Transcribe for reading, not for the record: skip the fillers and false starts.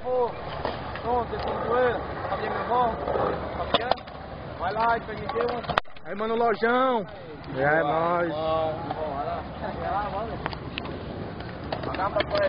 for, pronto, eu tô doendo, fazer meu irmão, tá vendo? Vai lá e pra me ter uma... Aí, mano, Lojão. É nóis. Vai lá, mano.